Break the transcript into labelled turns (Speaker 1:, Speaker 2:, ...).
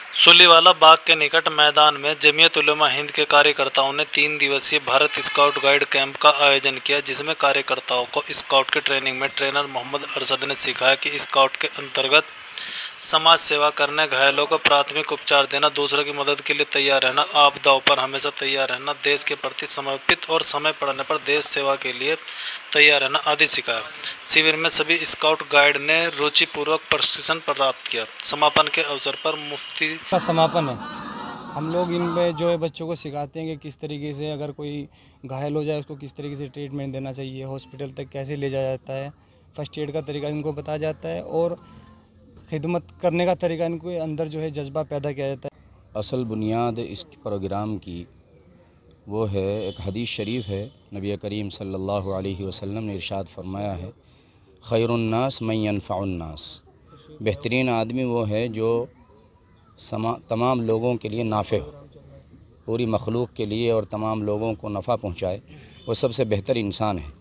Speaker 1: सुलीवाला बाग के निकट मैदान में जमीयत उलमा हिंद के कार्यकर्ताओं ने 3 दिवसीय भारत स्काउट गाइड कैंप का आयोजन किया, जिसमें कार्यकर्ताओं को स्काउट की ट्रेनिंग में ट्रेनर मोहम्मद अरशद ने सिखाया कि स्काउट के अंतर्गत समाज सेवा करने, घायलों को प्राथमिक उपचार देना, दूसरों की मदद के लिए तैयार रहना, आपदाओं पर हमेशा तैयार रहना, देश के प्रति समर्पित और समय पड़ने पर देश सेवा के लिए तैयार रहना आदि सिखाया। शिविर में सभी स्काउट गाइड ने रुचिपूर्वक प्रशिक्षण प्राप्त किया। समापन के अवसर पर मुफ्ती
Speaker 2: का समापन है। हम लोग इनमें जो है बच्चों को सिखाते हैं कि किस तरीके से अगर कोई घायल हो जाए उसको किस तरीके से ट्रीटमेंट देना चाहिए, हॉस्पिटल तक कैसे ले जाया जाता है, फर्स्ट एड का तरीका इनको बताया जाता है और खिदमत करने का तरीका इनको अंदर जो है जज्बा पैदा किया जाता है।
Speaker 3: असल बुनियाद इस प्रोग्राम की वो है, एक हदीस शरीफ है, नबी करीम सल्लल्लाहु अलैहि वसल्लम ने इरशाद फरमाया है, खैरुन्नास मन यनफ़उन्नास, बेहतरीन आदमी वो है जो तमाम लोगों के लिए नाफ़े हो, पूरी मखलूक के लिए और तमाम लोगों को नफ़ा पहुँचाए, वो सबसे बेहतर इंसान है।